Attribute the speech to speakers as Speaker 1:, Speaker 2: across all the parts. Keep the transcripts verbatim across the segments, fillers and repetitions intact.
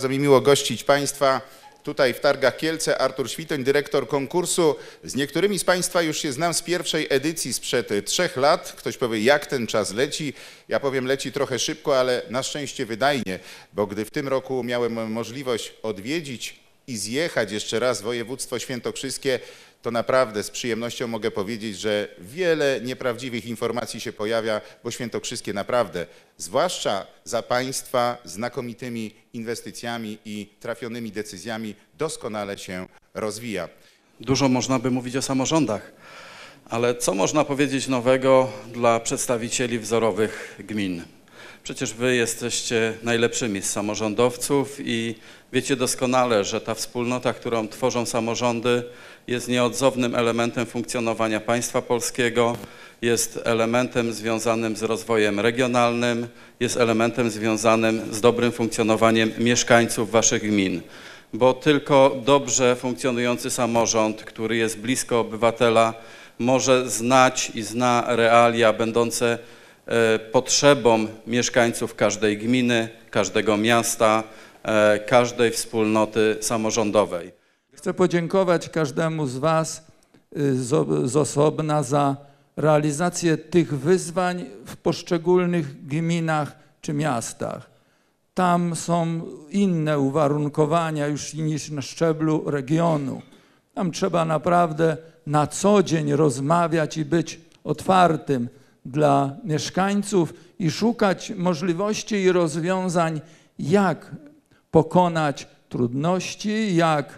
Speaker 1: Bardzo mi miło gościć Państwa tutaj w Targach Kielce. Artur Świtoń, dyrektor konkursu. Z niektórymi z Państwa już się znam z pierwszej edycji sprzed trzech lat. Ktoś powie, jak ten czas leci. Ja powiem, leci trochę szybko, ale na szczęście wydajnie, bo gdy w tym roku miałem możliwość odwiedzić i zjechać jeszcze raz województwo świętokrzyskie, to naprawdę z przyjemnością mogę powiedzieć, że wiele nieprawdziwych informacji się pojawia, bo świętokrzyskie naprawdę, zwłaszcza za Państwa znakomitymi inwestycjami i trafionymi decyzjami, doskonale się rozwija.
Speaker 2: Dużo można by mówić o samorządach, ale co można powiedzieć nowego dla przedstawicieli wzorowych gmin? Przecież wy jesteście najlepszymi z samorządowców i wiecie doskonale, że ta wspólnota, którą tworzą samorządy, jest nieodzownym elementem funkcjonowania państwa polskiego, jest elementem związanym z rozwojem regionalnym, jest elementem związanym z dobrym funkcjonowaniem mieszkańców waszych gmin. Bo tylko dobrze funkcjonujący samorząd, który jest blisko obywatela, może znać i zna realia będące potrzebom mieszkańców każdej gminy, każdego miasta, każdej wspólnoty samorządowej.
Speaker 3: Chcę podziękować każdemu z Was z osobna za realizację tych wyzwań w poszczególnych gminach czy miastach. Tam są inne uwarunkowania już niż na szczeblu regionu. Tam trzeba naprawdę na co dzień rozmawiać i być otwartym dla mieszkańców i szukać możliwości i rozwiązań, jak pokonać trudności, jak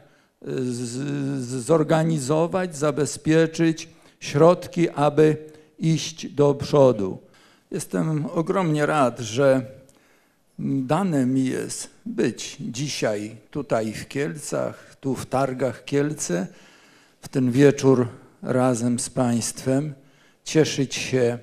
Speaker 3: zorganizować, zabezpieczyć środki, aby iść do przodu. Jestem ogromnie rad, że dane mi jest być dzisiaj tutaj w Kielcach, tu w Targach Kielce, w ten wieczór razem z Państwem, cieszyć się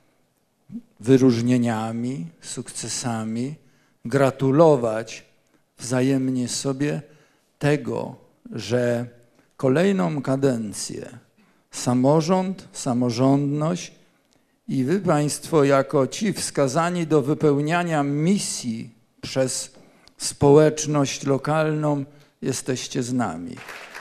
Speaker 3: wyróżnieniami, sukcesami, gratulować wzajemnie sobie tego, że kolejną kadencję samorząd, samorządność i wy Państwo jako ci wskazani do wypełniania misji przez społeczność lokalną jesteście z nami.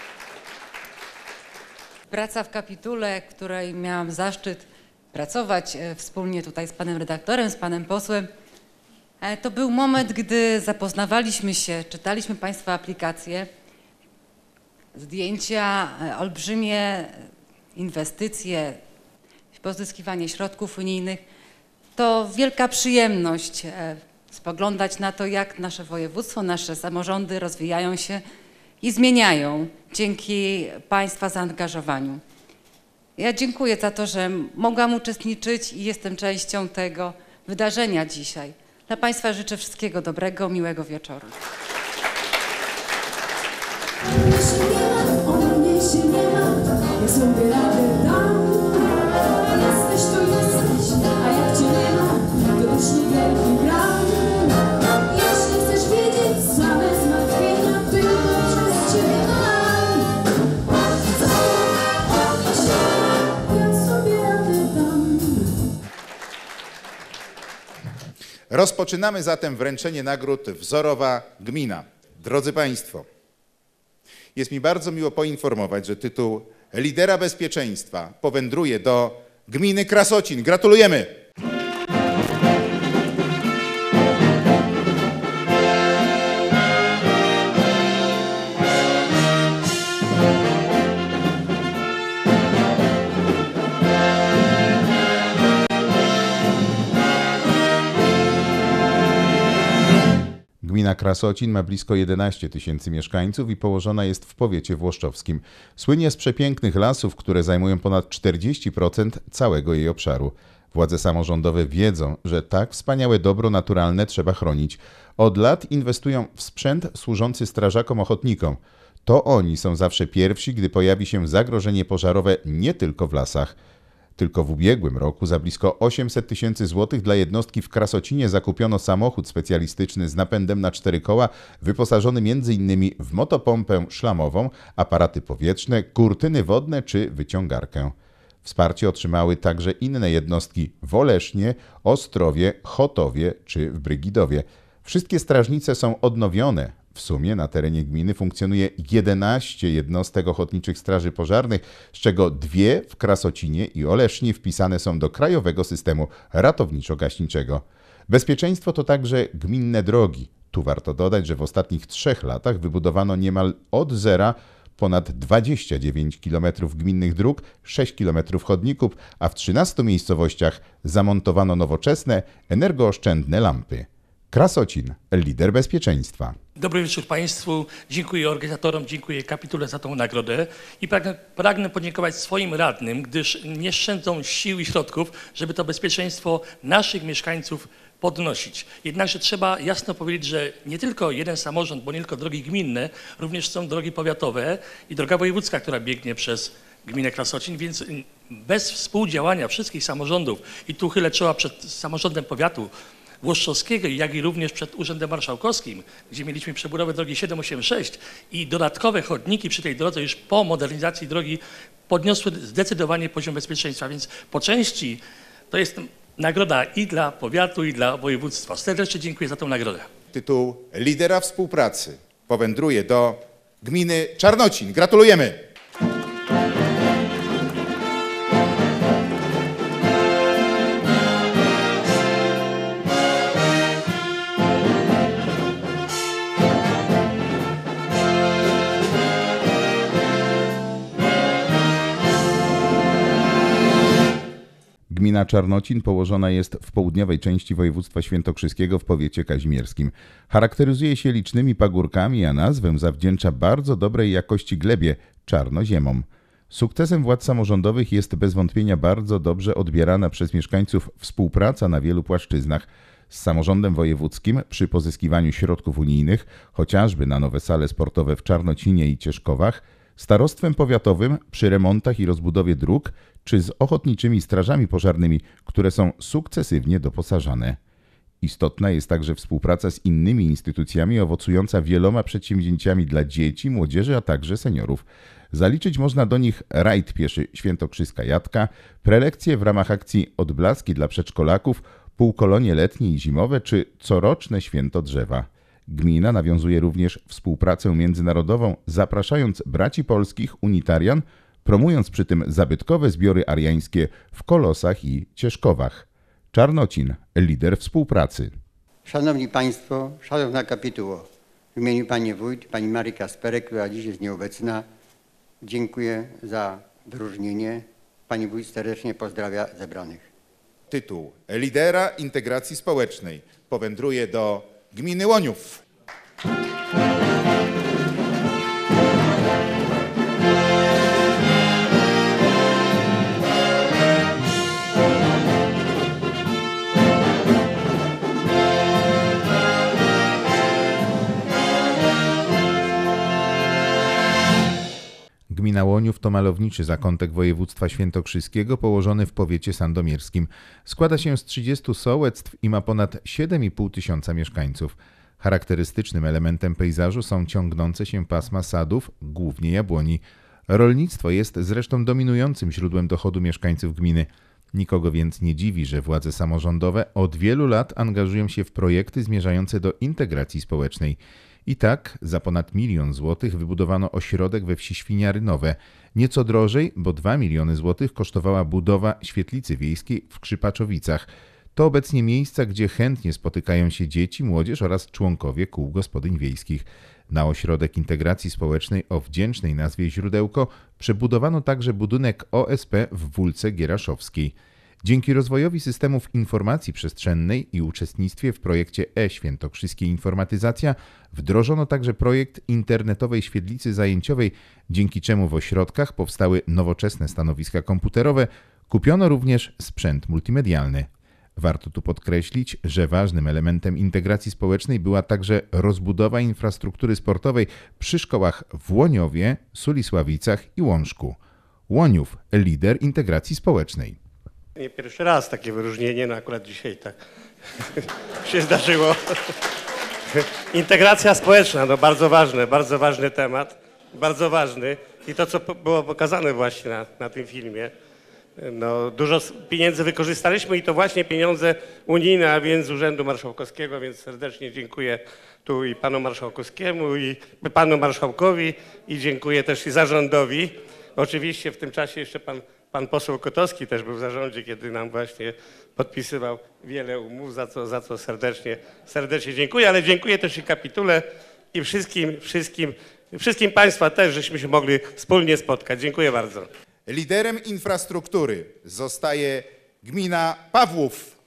Speaker 4: Praca w kapitule, w której miałam zaszczyt pracować wspólnie tutaj z panem redaktorem, z panem posłem, to był moment, gdy zapoznawaliśmy się, czytaliśmy Państwa aplikacje, zdjęcia, olbrzymie inwestycje, pozyskiwanie środków unijnych. To wielka przyjemność spoglądać na to, jak nasze województwo, nasze samorządy rozwijają się i zmieniają dzięki Państwa zaangażowaniu. Ja dziękuję za to, że mogłam uczestniczyć i jestem częścią tego wydarzenia dzisiaj. Dla Państwa życzę wszystkiego dobrego, miłego wieczoru.
Speaker 1: Rozpoczynamy zatem wręczenie nagród Wzorowa Gmina. Drodzy Państwo, jest mi bardzo miło poinformować, że tytuł lidera bezpieczeństwa powędruje do gminy Krasocin. Gratulujemy! Gmina Krasocin ma blisko jedenaście tysięcy mieszkańców i położona jest w powiecie włoszczowskim. Słynie z przepięknych lasów, które zajmują ponad czterdzieści procent całego jej obszaru. Władze samorządowe wiedzą, że tak wspaniałe dobro naturalne trzeba chronić. Od lat inwestują w sprzęt służący strażakom ochotnikom. To oni są zawsze pierwsi, gdy pojawi się zagrożenie pożarowe nie tylko w lasach. Tylko w ubiegłym roku za blisko osiemset tysięcy złotych dla jednostki w Krasocinie zakupiono samochód specjalistyczny z napędem na cztery koła, wyposażony między innymi w motopompę szlamową, aparaty powietrzne, kurtyny wodne czy wyciągarkę. Wsparcie otrzymały także inne jednostki w Olesznie, Ostrowie, Chotowie czy w Brygidowie. Wszystkie strażnice są odnowione. W sumie na terenie gminy funkcjonuje jedenaście jednostek ochotniczych straży pożarnych, z czego dwie w Krasocinie i Oleszni wpisane są do krajowego systemu ratowniczo-gaśniczego. Bezpieczeństwo to także gminne drogi. Tu warto dodać, że w ostatnich trzech latach wybudowano niemal od zera ponad dwadzieścia dziewięć kilometrów gminnych dróg, sześć kilometrów chodników, a w trzynastu miejscowościach zamontowano nowoczesne, energooszczędne lampy. Krasocin, lider bezpieczeństwa.
Speaker 5: Dobry wieczór Państwu. Dziękuję organizatorom, dziękuję kapitule za tą nagrodę i pragnę, pragnę podziękować swoim radnym, gdyż nie szczędzą sił i środków, żeby to bezpieczeństwo naszych mieszkańców podnosić. Jednakże trzeba jasno powiedzieć, że nie tylko jeden samorząd, bo nie tylko drogi gminne, również są drogi powiatowe i droga wojewódzka, która biegnie przez gminę Krasocin, więc bez współdziałania wszystkich samorządów i tu chylę czoła przed samorządem powiatu włoszczowskiego, jak i również przed Urzędem Marszałkowskim, gdzie mieliśmy przebudowę drogi siedem osiem sześć i dodatkowe chodniki przy tej drodze już po modernizacji drogi podniosły zdecydowanie poziom bezpieczeństwa, więc po części to jest nagroda i dla powiatu, i dla województwa. Serdecznie dziękuję za tę nagrodę.
Speaker 6: Tytuł lidera współpracy powędruje do gminy Czarnocin. Gratulujemy!
Speaker 1: Gmina Czarnocin położona jest w południowej części województwa świętokrzyskiego w powiecie kazimierskim. Charakteryzuje się licznymi pagórkami, a nazwę zawdzięcza bardzo dobrej jakości glebie czarnoziemom. Sukcesem władz samorządowych jest bez wątpienia bardzo dobrze odbierana przez mieszkańców współpraca na wielu płaszczyznach z samorządem wojewódzkim przy pozyskiwaniu środków unijnych, chociażby na nowe sale sportowe w Czarnocinie i Cieszkowach, starostwem powiatowym przy remontach i rozbudowie dróg, czy z ochotniczymi strażami pożarnymi, które są sukcesywnie doposażane. Istotna jest także współpraca z innymi instytucjami owocująca wieloma przedsięwzięciami dla dzieci, młodzieży, a także seniorów. Zaliczyć można do nich rajd pieszy Świętokrzyska Jadka, prelekcje w ramach akcji Odblaski dla przedszkolaków, półkolonie letnie i zimowe czy coroczne święto drzewa. Gmina nawiązuje również współpracę międzynarodową, zapraszając braci polskich unitarian, promując przy tym zabytkowe zbiory ariańskie w Kolosach i Cieszkowach. Czarnocin, lider współpracy.
Speaker 7: Szanowni Państwo, Szanowna Kapituło, w imieniu Pani Wójt, Pani Marii Kasperek, która dziś jest nieobecna, dziękuję za wyróżnienie. Pani Wójt serdecznie pozdrawia zebranych.
Speaker 6: Tytuł lidera integracji społecznej powędruje do gminy Łoniów.
Speaker 1: Gmina Łoniów to malowniczy zakątek województwa świętokrzyskiego położony w powiecie sandomierskim. Składa się z trzydziestu sołectw i ma ponad siedem i pół tysiąca mieszkańców. Charakterystycznym elementem pejzażu są ciągnące się pasma sadów, głównie jabłoni. Rolnictwo jest zresztą dominującym źródłem dochodu mieszkańców gminy. Nikogo więc nie dziwi, że władze samorządowe od wielu lat angażują się w projekty zmierzające do integracji społecznej. I tak za ponad milion złotych wybudowano ośrodek we wsi Świniary-Nowe. Nieco drożej, bo dwa miliony złotych kosztowała budowa świetlicy wiejskiej w Krzypaczowicach. To obecnie miejsca, gdzie chętnie spotykają się dzieci, młodzież oraz członkowie kół gospodyń wiejskich. Na ośrodek integracji społecznej o wdzięcznej nazwie Źródełko przebudowano także budynek O S P w Wólce Gieraszowskiej. Dzięki rozwojowi systemów informacji przestrzennej i uczestnictwie w projekcie e-Świętokrzyskie Informatyzacja wdrożono także projekt internetowej świetlicy zajęciowej, dzięki czemu w ośrodkach powstały nowoczesne stanowiska komputerowe, kupiono również sprzęt multimedialny. Warto tu podkreślić, że ważnym elementem integracji społecznej była także rozbudowa infrastruktury sportowej przy szkołach w Łoniowie, Sulisławicach i Łączku. Łoniów, lider integracji społecznej.
Speaker 8: Nie pierwszy raz takie wyróżnienie, no akurat dzisiaj tak się zdarzyło. Integracja społeczna, no bardzo ważny, bardzo ważny temat, bardzo ważny. I to, co było pokazane właśnie na, na tym filmie, no dużo pieniędzy wykorzystaliśmy i to właśnie pieniądze unijne, a więc z Urzędu Marszałkowskiego, więc serdecznie dziękuję tu i panu marszałkowskiemu, i panu marszałkowi, i dziękuję też i zarządowi. Oczywiście w tym czasie jeszcze pan, pan poseł Kotowski też był w zarządzie, kiedy nam właśnie podpisywał wiele umów, za co, za co serdecznie, serdecznie dziękuję, ale dziękuję też i kapitule i wszystkim, wszystkim, wszystkim państwa też, żeśmy się mogli wspólnie spotkać. Dziękuję bardzo.
Speaker 6: Liderem infrastruktury zostaje gmina Pawłów.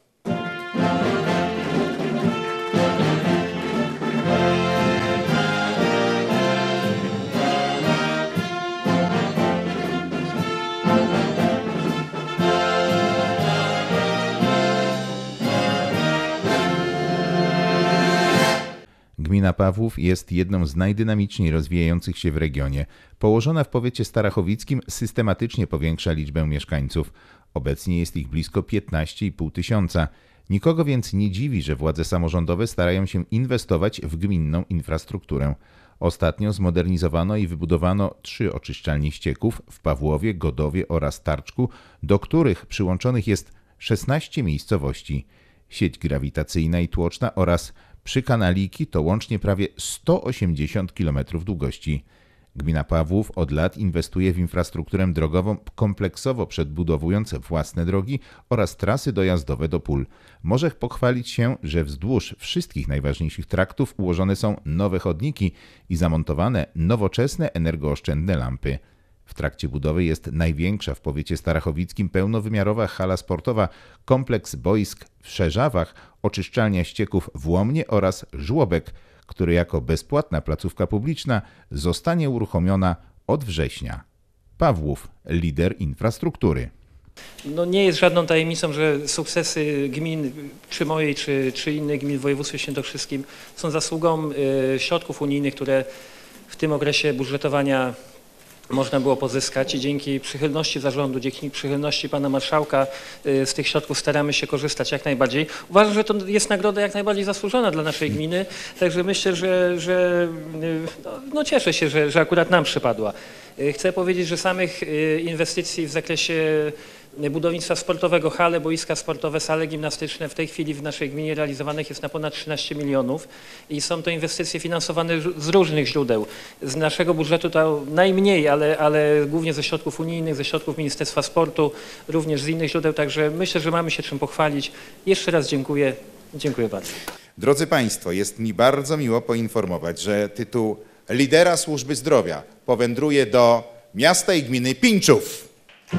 Speaker 1: Gmina Pawłów jest jedną z najdynamiczniej rozwijających się w regionie. Położona w powiecie starachowickim, systematycznie powiększa liczbę mieszkańców. Obecnie jest ich blisko piętnaście i pół tysiąca. Nikogo więc nie dziwi, że władze samorządowe starają się inwestować w gminną infrastrukturę. Ostatnio zmodernizowano i wybudowano trzy oczyszczalnie ścieków w Pawłowie, Godowie oraz Tarczku, do których przyłączonych jest szesnaście miejscowości. Sieć grawitacyjna i tłoczna oraz przykanaliki to łącznie prawie sto osiemdziesiąt kilometrów długości. Gmina Pawłów od lat inwestuje w infrastrukturę drogową kompleksowo, przedbudowując własne drogi oraz trasy dojazdowe do pól. Może pochwalić się, że wzdłuż wszystkich najważniejszych traktów ułożone są nowe chodniki i zamontowane nowoczesne, energooszczędne lampy. W trakcie budowy jest największa w powiecie starachowickim pełnowymiarowa hala sportowa, kompleks boisk w Szerzawach, oczyszczalnia ścieków w Łomnie oraz żłobek, który jako bezpłatna placówka publiczna zostanie uruchomiona od września. Pawłów, lider infrastruktury.
Speaker 9: No nie jest żadną tajemnicą, że sukcesy gmin, czy mojej, czy, czy innych gmin w województwie świętokrzyskim są zasługą y, środków unijnych, które w tym okresie budżetowania można było pozyskać i dzięki przychylności zarządu, dzięki przychylności pana marszałka z tych środków staramy się korzystać jak najbardziej. Uważam, że to jest nagroda jak najbardziej zasłużona dla naszej gminy, także myślę, że, że no, no cieszę się, że, że akurat nam przypadła. Chcę powiedzieć, że samych inwestycji w zakresie budownictwa sportowego, hale, boiska sportowe, sale gimnastyczne w tej chwili w naszej gminie realizowanych jest na ponad trzynaście milionów i są to inwestycje finansowane z różnych źródeł. Z naszego budżetu to najmniej, ale, ale głównie ze środków unijnych, ze środków Ministerstwa Sportu, również z innych źródeł, także myślę, że mamy się czym pochwalić. Jeszcze raz dziękuję. Dziękuję bardzo.
Speaker 6: Drodzy Państwo, jest mi bardzo miło poinformować, że tytuł lidera służby zdrowia powędruje do miasta i gminy Pińczów.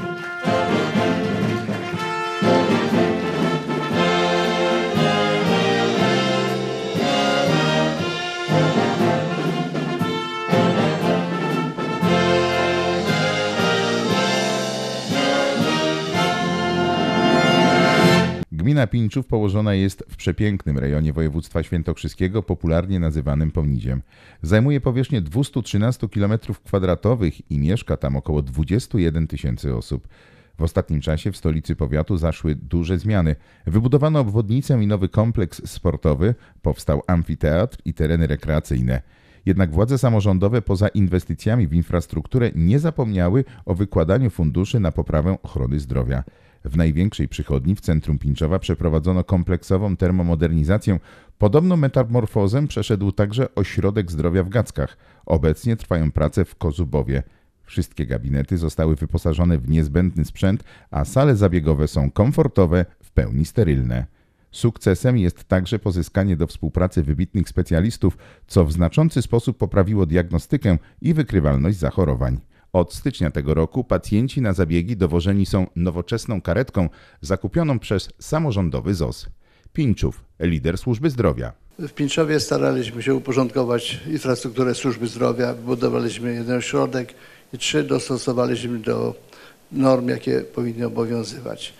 Speaker 1: Gmina Pińczów położona jest w przepięknym rejonie województwa świętokrzyskiego, popularnie nazywanym Pomnidziem. Zajmuje powierzchnię dwieście trzynaście kilometrów kwadratowych i mieszka tam około dwadzieścia jeden tysięcy osób. W ostatnim czasie w stolicy powiatu zaszły duże zmiany. Wybudowano obwodnicę i nowy kompleks sportowy, powstał amfiteatr i tereny rekreacyjne. Jednak władze samorządowe poza inwestycjami w infrastrukturę nie zapomniały o wykładaniu funduszy na poprawę ochrony zdrowia. W największej przychodni w centrum Pińczowa przeprowadzono kompleksową termomodernizację. Podobną metamorfozę przeszedł także ośrodek zdrowia w Gackach. Obecnie trwają prace w Kozubowie. Wszystkie gabinety zostały wyposażone w niezbędny sprzęt, a sale zabiegowe są komfortowe, w pełni sterylne. Sukcesem jest także pozyskanie do współpracy wybitnych specjalistów, co w znaczący sposób poprawiło diagnostykę i wykrywalność zachorowań. Od stycznia tego roku pacjenci na zabiegi dowożeni są nowoczesną karetką zakupioną przez samorządowy Z O S. Pińczów, lider służby zdrowia.
Speaker 10: W Pińczowie staraliśmy się uporządkować infrastrukturę służby zdrowia, wybudowaliśmy jeden ośrodek i trzy dostosowaliśmy do norm, jakie powinny obowiązywać.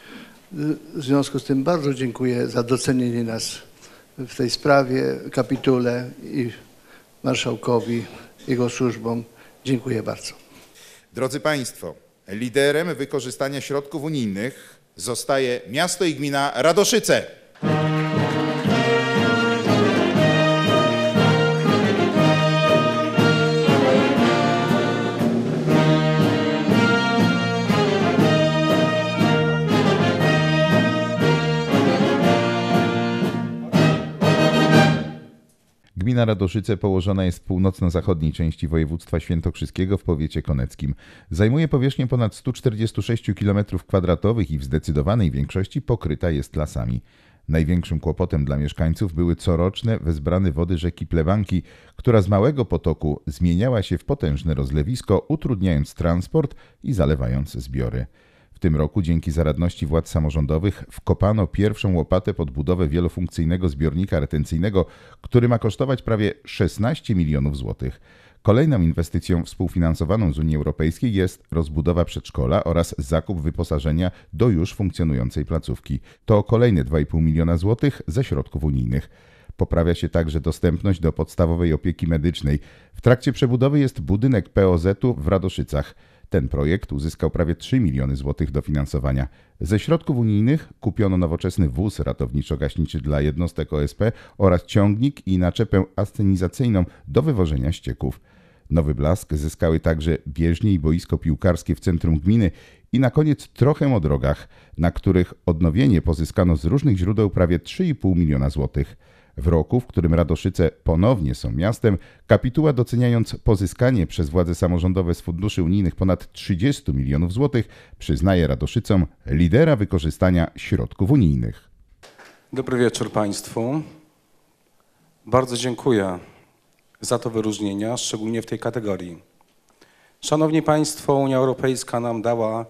Speaker 10: W związku z tym bardzo dziękuję za docenienie nas w tej sprawie, kapitule i marszałkowi, jego służbom. Dziękuję bardzo.
Speaker 6: Drodzy Państwo, liderem wykorzystania środków unijnych zostaje miasto i gmina Radoszyce.
Speaker 1: Gmina Gmina Radoszyce położona jest w północno-zachodniej części województwa świętokrzyskiego w powiecie koneckim. Zajmuje powierzchnię ponad sto czterdzieści sześć kilometrów kwadratowych i w zdecydowanej większości pokryta jest lasami. Największym kłopotem dla mieszkańców były coroczne wezbrane wody rzeki Plebanki, która z małego potoku zmieniała się w potężne rozlewisko, utrudniając transport i zalewając zbiory. W tym roku dzięki zaradności władz samorządowych wkopano pierwszą łopatę pod budowę wielofunkcyjnego zbiornika retencyjnego, który ma kosztować prawie szesnaście milionów złotych. Kolejną inwestycją współfinansowaną z Unii Europejskiej jest rozbudowa przedszkola oraz zakup wyposażenia do już funkcjonującej placówki. To kolejne dwa i pół miliona złotych ze środków unijnych. Poprawia się także dostępność do podstawowej opieki medycznej. W trakcie przebudowy jest budynek P O Z-u w Radoszycach. Ten projekt uzyskał prawie trzy miliony złotych dofinansowania. Ze środków unijnych kupiono nowoczesny wóz ratowniczo-gaśniczy dla jednostek O S P oraz ciągnik i naczepę ascenizacyjną do wywożenia ścieków. Nowy blask zyskały także bieżnie i boisko piłkarskie w centrum gminy i na koniec trochę o drogach, na których odnowienie pozyskano z różnych źródeł prawie trzy i pół miliona złotych. W roku, w którym Radoszyce ponownie są miastem, kapituła, doceniając pozyskanie przez władze samorządowe z funduszy unijnych ponad trzydzieści milionów złotych, przyznaje Radoszycom lidera wykorzystania środków unijnych.
Speaker 11: Dobry wieczór Państwu. Bardzo dziękuję za to wyróżnienia, szczególnie w tej kategorii. Szanowni Państwo, Unia Europejska nam dała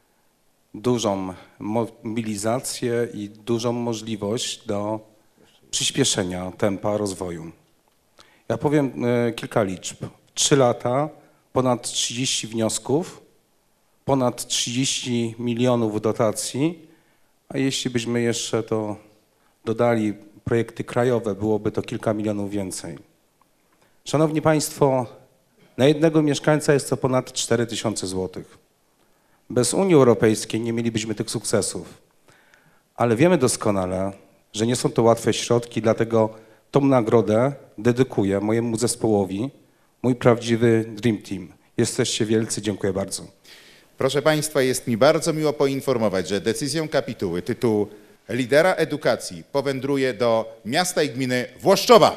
Speaker 11: dużą mobilizację i dużą możliwość do przyspieszenia tempa rozwoju. Ja powiem y, kilka liczb. Trzy lata, ponad trzydzieści wniosków, ponad trzydzieści milionów dotacji, a jeśli byśmy jeszcze to dodali projekty krajowe, byłoby to kilka milionów więcej. Szanowni Państwo, na jednego mieszkańca jest to ponad cztery tysiące złotych. Bez Unii Europejskiej nie mielibyśmy tych sukcesów, ale wiemy doskonale, że nie są to łatwe środki, dlatego tą nagrodę dedykuję mojemu zespołowi, mój prawdziwy Dream Team. Jesteście wielcy, dziękuję bardzo.
Speaker 6: Proszę Państwa, jest mi bardzo miło poinformować, że decyzją kapituły tytuł lidera edukacji powędruje do miasta i gminy Włoszczowa.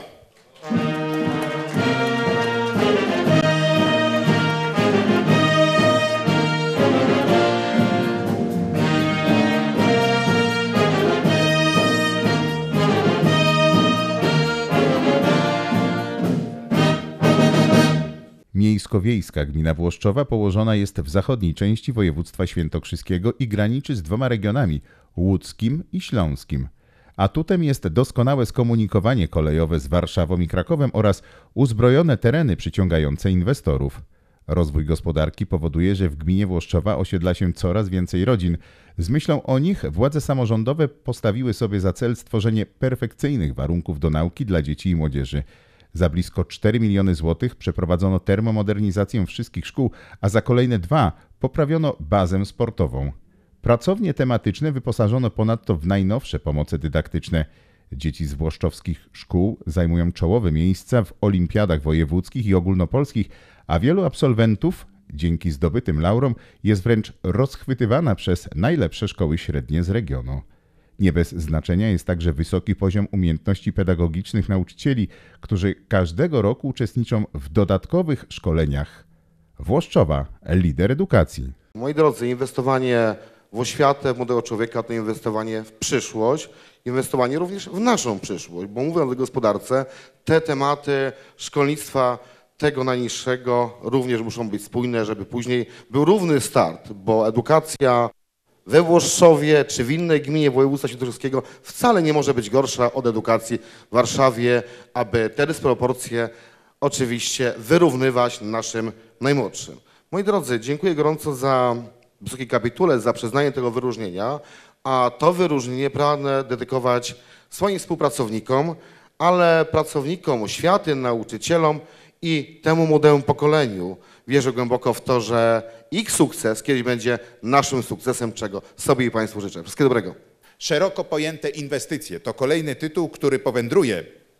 Speaker 1: Miejsko-wiejska gmina Włoszczowa położona jest w zachodniej części województwa świętokrzyskiego i graniczy z dwoma regionami, łódzkim i śląskim. Atutem jest doskonałe skomunikowanie kolejowe z Warszawą i Krakowem oraz uzbrojone tereny przyciągające inwestorów. Rozwój gospodarki powoduje, że w gminie Włoszczowa osiedla się coraz więcej rodzin. Z myślą o nich władze samorządowe postawiły sobie za cel stworzenie perfekcyjnych warunków do nauki dla dzieci i młodzieży. Za blisko cztery miliony złotych przeprowadzono termomodernizację wszystkich szkół, a za kolejne dwa poprawiono bazę sportową. Pracownie tematyczne wyposażono ponadto w najnowsze pomoce dydaktyczne. Dzieci z włoszczowskich szkół zajmują czołowe miejsca w olimpiadach wojewódzkich i ogólnopolskich, a wielu absolwentów dzięki zdobytym laurom jest wręcz rozchwytywana przez najlepsze szkoły średnie z regionu. Nie bez znaczenia jest także wysoki poziom umiejętności pedagogicznych nauczycieli, którzy każdego roku uczestniczą w dodatkowych szkoleniach. Włoszczowa, lider edukacji.
Speaker 12: Moi drodzy, inwestowanie w oświatę młodego człowieka to inwestowanie w przyszłość, inwestowanie również w naszą przyszłość, bo mówiąc o gospodarce, te tematy szkolnictwa tego najniższego również muszą być spójne, żeby później był równy start, bo edukacja we Włoszczowie czy w innej gminie województwa świętokrzyskiego wcale nie może być gorsza od edukacji w Warszawie, aby te dysproporcje oczywiście wyrównywać naszym najmłodszym. Moi drodzy, dziękuję gorąco za wysoki kapitule, za przyznanie tego wyróżnienia, a to wyróżnienie pragnę dedykować swoim współpracownikom, ale pracownikom oświaty, nauczycielom i temu młodemu pokoleniu. Wierzę głęboko w to, że ich sukces kiedyś będzie naszym sukcesem, czego sobie i Państwu życzę. Wszystkiego dobrego.
Speaker 6: Szeroko pojęte inwestycje to kolejny tytuł, który powędruje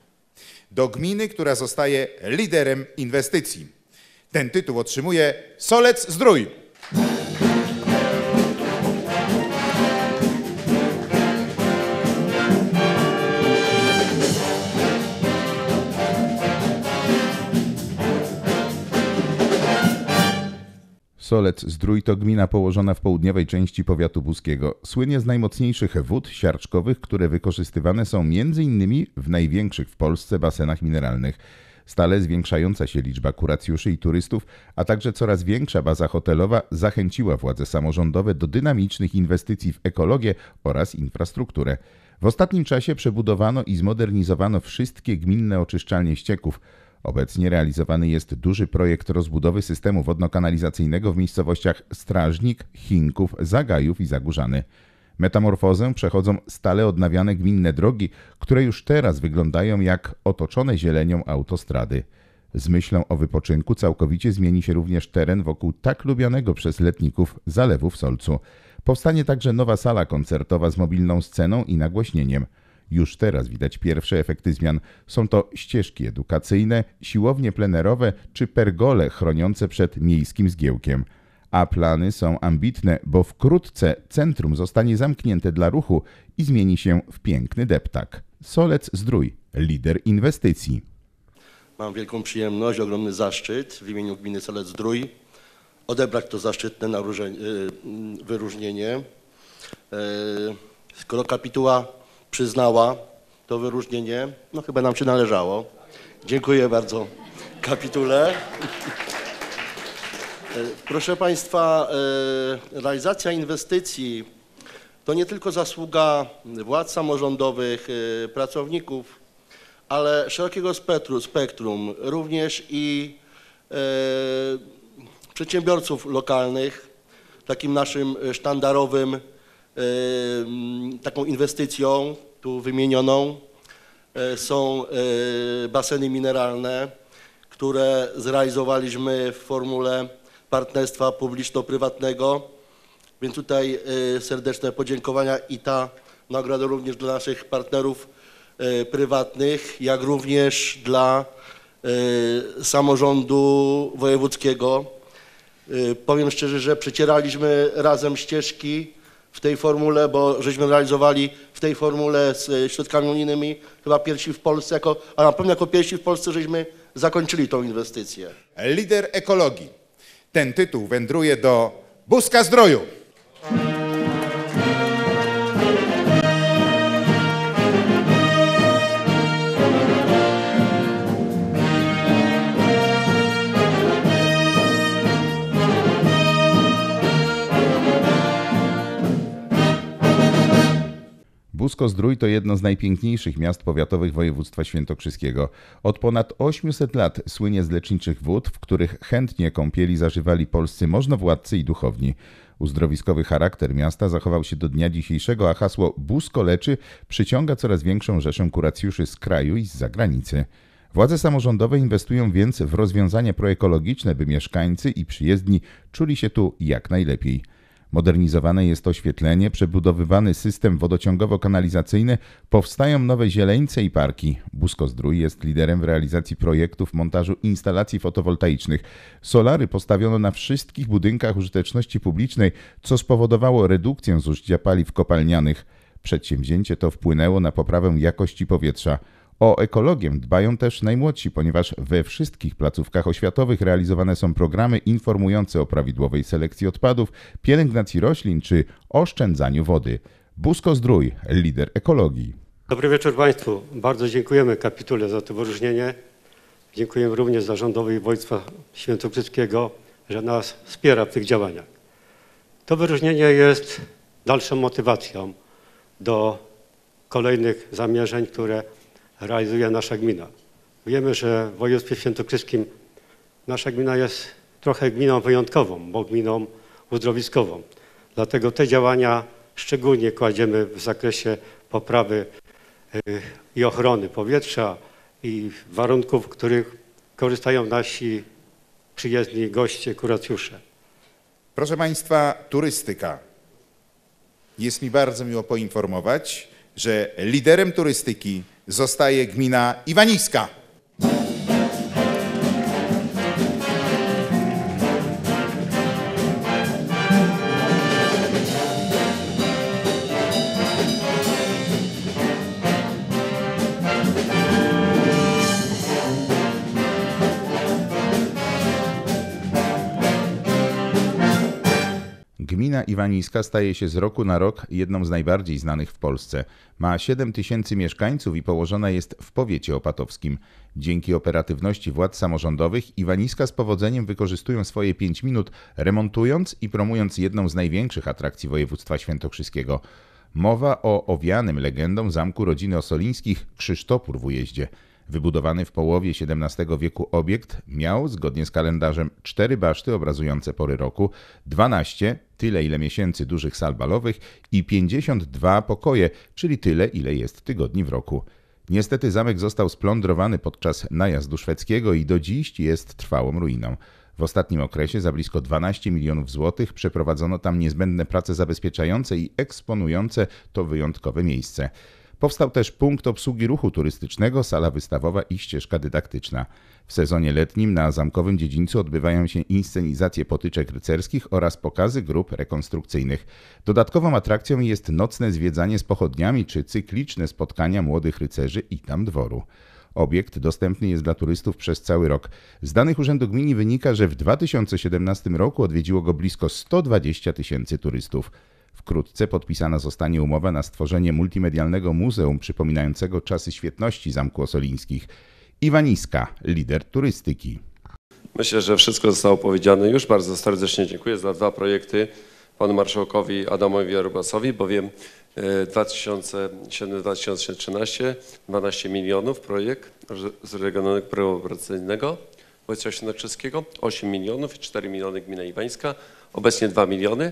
Speaker 6: do gminy, która zostaje liderem inwestycji. Ten tytuł otrzymuje Solec-Zdrój.
Speaker 1: Solec-Zdrój to gmina położona w południowej części powiatu buskiego. Słynie z najmocniejszych wód siarczkowych, które wykorzystywane są między innymi w największych w Polsce basenach mineralnych. Stale zwiększająca się liczba kuracjuszy i turystów, a także coraz większa baza hotelowa zachęciła władze samorządowe do dynamicznych inwestycji w ekologię oraz infrastrukturę. W ostatnim czasie przebudowano i zmodernizowano wszystkie gminne oczyszczalnie ścieków. Obecnie realizowany jest duży projekt rozbudowy systemu wodno-kanalizacyjnego w miejscowościach Strażnik, Chinków, Zagajów i Zagórzany. Metamorfozę przechodzą stale odnawiane gminne drogi, które już teraz wyglądają jak otoczone zielenią autostrady. Z myślą o wypoczynku całkowicie zmieni się również teren wokół tak lubianego przez letników zalewu w Solcu. Powstanie także nowa sala koncertowa z mobilną sceną i nagłośnieniem. Już teraz widać pierwsze efekty zmian. Są to ścieżki edukacyjne, siłownie plenerowe czy pergole chroniące przed miejskim zgiełkiem. A plany są ambitne, bo wkrótce centrum zostanie zamknięte dla ruchu i zmieni się w piękny deptak. Solec-Zdrój, lider inwestycji.
Speaker 13: Mam wielką przyjemność, ogromny zaszczyt w imieniu gminy Solec-Zdrój odebrać to zaszczytne wyróżnienie. Skoro kapituła przyznała to wyróżnienie, no chyba nam się należało. Dziękuję bardzo kapitule. Proszę Państwa, realizacja inwestycji to nie tylko zasługa władz samorządowych, pracowników, ale szerokiego spektrum, spektrum również i przedsiębiorców lokalnych. Takim naszym sztandarowym, taką inwestycją tu wymienioną są baseny mineralne, które zrealizowaliśmy w formule partnerstwa publiczno-prywatnego, więc tutaj serdeczne podziękowania i ta nagroda również dla naszych partnerów prywatnych, jak również dla samorządu wojewódzkiego. Powiem szczerze, że przecieraliśmy razem ścieżki w tej formule, bo żeśmy realizowali w tej formule z środkami unijnymi chyba pierwsi w Polsce, jako, a na pewno jako pierwsi w Polsce żeśmy zakończyli tą inwestycję.
Speaker 6: Lider ekologii. Ten tytuł wędruje do Buska-Zdroju.
Speaker 1: Busko-Zdrój to jedno z najpiękniejszych miast powiatowych województwa świętokrzyskiego. Od ponad ośmiuset lat słynie z leczniczych wód, w których chętnie kąpieli zażywali polscy możnowładcy i duchowni. Uzdrowiskowy charakter miasta zachował się do dnia dzisiejszego, a hasło Busko leczy przyciąga coraz większą rzeszę kuracjuszy z kraju i z zagranicy. Władze samorządowe inwestują więc w rozwiązania proekologiczne, by mieszkańcy i przyjezdni czuli się tu jak najlepiej. Modernizowane jest oświetlenie, przebudowywany system wodociągowo-kanalizacyjny, powstają nowe zieleńce i parki. Busko-Zdrój jest liderem w realizacji projektów montażu instalacji fotowoltaicznych. Solary postawiono na wszystkich budynkach użyteczności publicznej, co spowodowało redukcję zużycia paliw kopalnianych. Przedsięwzięcie to wpłynęło na poprawę jakości powietrza. O ekologię dbają też najmłodsi, ponieważ we wszystkich placówkach oświatowych realizowane są programy informujące o prawidłowej selekcji odpadów, pielęgnacji roślin czy oszczędzaniu wody. Busko-Zdrój, lider ekologii.
Speaker 14: Dobry wieczór Państwu. Bardzo dziękujemy kapitule za to wyróżnienie. Dziękujemy również zarządowi województwa świętokrzyskiego, że nas wspiera w tych działaniach. To wyróżnienie jest dalszą motywacją do kolejnych zamierzeń, które realizuje nasza gmina. Wiemy, że w województwie świętokrzyskim nasza gmina jest trochę gminą wyjątkową, bo gminą uzdrowiskową. Dlatego te działania szczególnie kładziemy w zakresie poprawy i ochrony powietrza i warunków, w których korzystają nasi przyjezdni goście, kuracjusze.
Speaker 6: Proszę Państwa, turystyka. Jest mi bardzo miło poinformować, że liderem turystyki zostaje gmina Iwaniska.
Speaker 1: Gmina Iwaniska staje się z roku na rok jedną z najbardziej znanych w Polsce. Ma siedem tysięcy mieszkańców i położona jest w powiecie opatowskim. Dzięki operatywności władz samorządowych Iwaniska z powodzeniem wykorzystują swoje pięć minut, remontując i promując jedną z największych atrakcji województwa świętokrzyskiego. Mowa o owianym legendą zamku rodziny Ossolińskich Krzysztopór w Ujeździe. Wybudowany w połowie siedemnastego wieku obiekt miał, zgodnie z kalendarzem, cztery baszty obrazujące pory roku, dwanaście, tyle ile miesięcy dużych sal balowych i pięćdziesiąt dwa pokoje, czyli tyle ile jest tygodni w roku. Niestety zamek został splądrowany podczas najazdu szwedzkiego i do dziś jest trwałą ruiną. W ostatnim okresie za blisko dwanaście milionów złotych przeprowadzono tam niezbędne prace zabezpieczające i eksponujące to wyjątkowe miejsce. Powstał też punkt obsługi ruchu turystycznego, sala wystawowa i ścieżka dydaktyczna. W sezonie letnim na zamkowym dziedzińcu odbywają się inscenizacje potyczek rycerskich oraz pokazy grup rekonstrukcyjnych. Dodatkową atrakcją jest nocne zwiedzanie z pochodniami czy cykliczne spotkania młodych rycerzy i tam dworu. Obiekt dostępny jest dla turystów przez cały rok. Z danych Urzędu Gminy wynika, że w dwa tysiące siedemnastym roku odwiedziło go blisko sto dwadzieścia tysięcy turystów. Wkrótce podpisana zostanie umowa na stworzenie multimedialnego muzeum przypominającego czasy świetności Zamku Ossolińskich. Iwaniska, lider turystyki.
Speaker 15: Myślę, że wszystko zostało powiedziane już. Bardzo serdecznie dziękuję za dwa projekty panu marszałkowi Adamowi Jarubasowi, bowiem dwa tysiące siódmy do dwa tysiące trzynastego dwanaście milionów projekt z regionalnego programu operacyjnego województwa świętokrzyskiego, osiem milionów i cztery miliony gmina Iwańska, obecnie dwa miliony.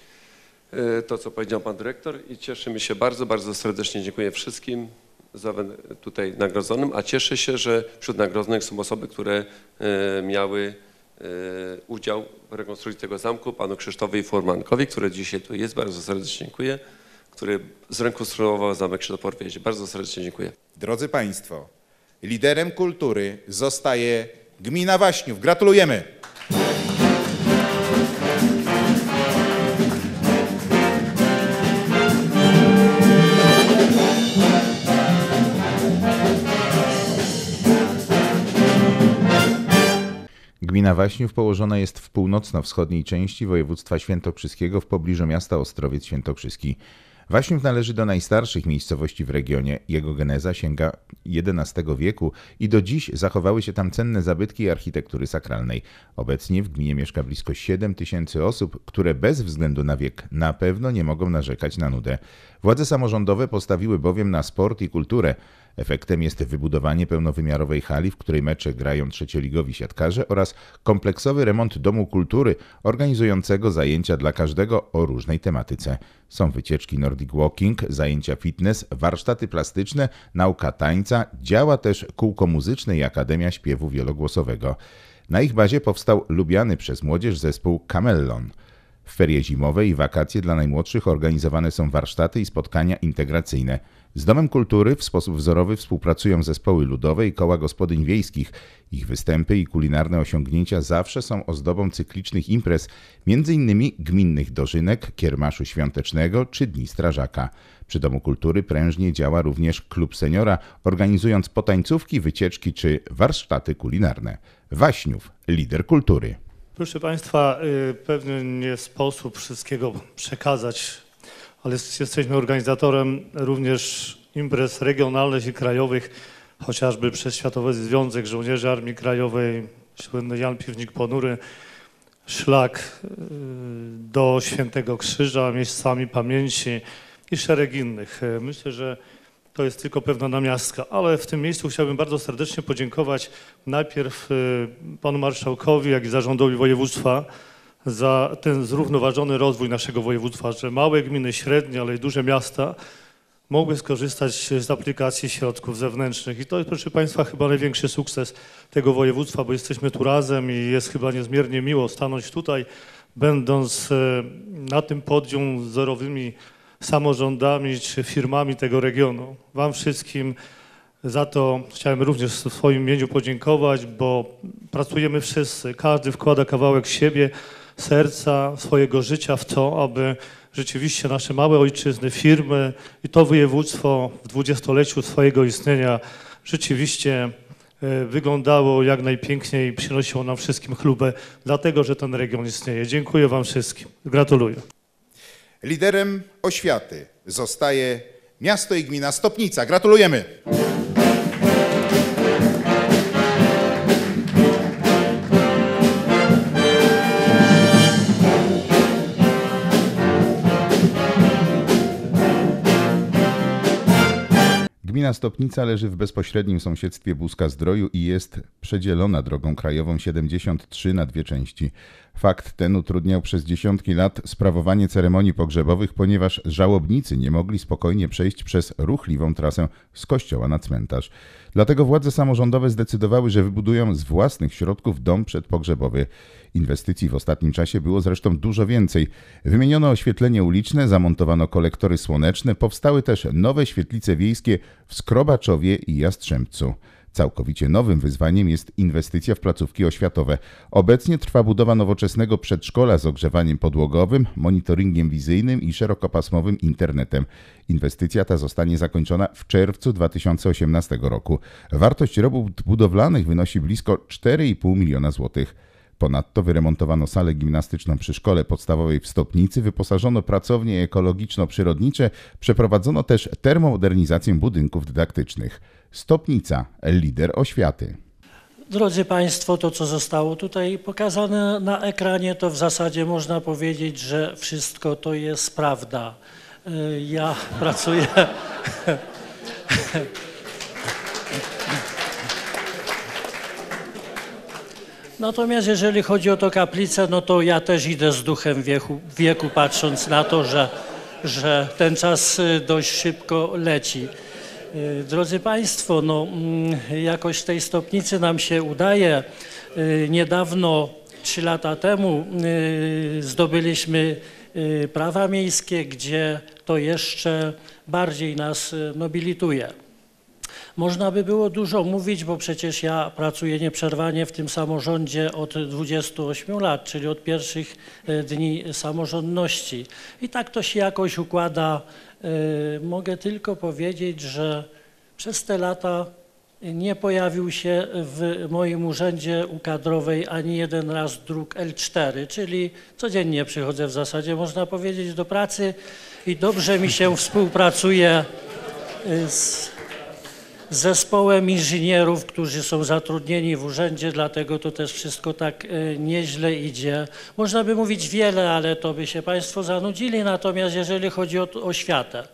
Speaker 15: To, co powiedział pan dyrektor i cieszymy się bardzo, bardzo serdecznie dziękuję wszystkim za tutaj nagrodzonym, a cieszę się, że wśród nagrodzonych są osoby, które miały udział w rekonstrukcji tego zamku, panu Krzysztofowi Furmankowi, który dzisiaj tu jest, bardzo serdecznie dziękuję, który zrekonstruował zamek Krzysztofor w Ujeździe. Bardzo serdecznie dziękuję.
Speaker 6: Drodzy Państwo, liderem kultury zostaje gmina Waśniów. Gratulujemy!
Speaker 1: Gmina Waśniów położona jest w północno-wschodniej części województwa świętokrzyskiego w pobliżu miasta Ostrowiec Świętokrzyski. Waśniów należy do najstarszych miejscowości w regionie. Jego geneza sięga jedenastego wieku i do dziś zachowały się tam cenne zabytki architektury sakralnej. Obecnie w gminie mieszka blisko siedem tysięcy osób, które bez względu na wiek na pewno nie mogą narzekać na nudę. Władze samorządowe postawiły bowiem na sport i kulturę. Efektem jest wybudowanie pełnowymiarowej hali, w której mecze grają trzecioligowi siatkarze oraz kompleksowy remont Domu Kultury organizującego zajęcia dla każdego o różnej tematyce. Są wycieczki Nordic Walking, zajęcia fitness, warsztaty plastyczne, nauka tańca, działa też kółko muzyczne i Akademia Śpiewu Wielogłosowego. Na ich bazie powstał lubiany przez młodzież zespół Camellon. W ferie zimowe i wakacje dla najmłodszych organizowane są warsztaty i spotkania integracyjne. Z Domem Kultury w sposób wzorowy współpracują zespoły ludowe i koła gospodyń wiejskich. Ich występy i kulinarne osiągnięcia zawsze są ozdobą cyklicznych imprez, między innymi gminnych dożynek, kiermaszu świątecznego czy Dni Strażaka. Przy Domu Kultury prężnie działa również Klub Seniora, organizując potańcówki, wycieczki czy warsztaty kulinarne. Waśniów, lider kultury.
Speaker 16: Proszę Państwa, pewnie nie sposób wszystkiego przekazać, ale jesteśmy organizatorem również imprez regionalnych i krajowych, chociażby przez Światowy Związek Żołnierzy Armii Krajowej, słynny Jan Piwnik-Ponury, szlak do Świętego Krzyża, miejscami pamięci i szereg innych. Myślę, że to jest tylko pewna namiastka, ale w tym miejscu chciałbym bardzo serdecznie podziękować najpierw panu marszałkowi, jak i zarządowi województwa za ten zrównoważony rozwój naszego województwa, że małe gminy, średnie, ale i duże miasta mogły skorzystać z aplikacji środków zewnętrznych. I to jest, proszę Państwa, chyba największy sukces tego województwa, bo jesteśmy tu razem i jest chyba niezmiernie miło stanąć tutaj, będąc na tym podium z wzorowymi samorządami czy firmami tego regionu. Wam wszystkim za to chciałem również w swoim imieniu podziękować, bo pracujemy wszyscy, każdy wkłada kawałek siebie, serca, swojego życia w to, aby rzeczywiście nasze małe ojczyzny, firmy i to województwo w dwudziestoleciu swojego istnienia rzeczywiście wyglądało jak najpiękniej i przynosiło nam wszystkim chlubę, dlatego że ten region istnieje. Dziękuję Wam wszystkim. Gratuluję.
Speaker 6: Liderem oświaty zostaje miasto i gmina Stopnica. Gratulujemy!
Speaker 1: Gmina Stopnica leży w bezpośrednim sąsiedztwie Buska-Zdroju i jest przedzielona drogą krajową siedemdziesiąt trzy na dwie części. Fakt ten utrudniał przez dziesiątki lat sprawowanie ceremonii pogrzebowych, ponieważ żałobnicy nie mogli spokojnie przejść przez ruchliwą trasę z kościoła na cmentarz. Dlatego władze samorządowe zdecydowały, że wybudują z własnych środków dom przedpogrzebowy. Inwestycji w ostatnim czasie było zresztą dużo więcej. Wymieniono oświetlenie uliczne, zamontowano kolektory słoneczne, powstały też nowe świetlice wiejskie w Skrobaczowie i Jastrzębcu. Całkowicie nowym wyzwaniem jest inwestycja w placówki oświatowe. Obecnie trwa budowa nowoczesnego przedszkola z ogrzewaniem podłogowym, monitoringiem wizyjnym i szerokopasmowym internetem. Inwestycja ta zostanie zakończona w czerwcu dwa tysiące osiemnastego roku. Wartość robót budowlanych wynosi blisko cztery i pół miliona złotych. Ponadto wyremontowano salę gimnastyczną przy szkole podstawowej w Stopnicy, wyposażono pracownie ekologiczno-przyrodnicze, przeprowadzono też termomodernizację budynków dydaktycznych. Stopnica, lider oświaty.
Speaker 17: Drodzy Państwo, to co zostało tutaj pokazane na ekranie, to w zasadzie można powiedzieć, że wszystko to jest prawda. Ja pracuję... Natomiast jeżeli chodzi o to kaplicę, no to ja też idę z duchem wieku, wieku patrząc na to, że, że ten czas dość szybko leci. Drodzy Państwo, no, jakoś tej Stopnicy nam się udaje. Niedawno, trzy lata temu, zdobyliśmy prawa miejskie, gdzie to jeszcze bardziej nas nobilituje. Można by było dużo mówić, bo przecież ja pracuję nieprzerwanie w tym samorządzie od dwudziestu ośmiu lat, czyli od pierwszych dni samorządności. I tak to się jakoś układa. Mogę tylko powiedzieć, że przez te lata nie pojawił się w moim urzędzie u kadrowej ani jeden raz druk L cztery, czyli codziennie przychodzę w zasadzie, można powiedzieć, do pracy i dobrze mi się współpracuje z z zespołem inżynierów, którzy są zatrudnieni w urzędzie, dlatego to też wszystko tak nieźle idzie. Można by mówić wiele, ale to by się Państwo zanudzili, natomiast jeżeli chodzi o oświatę,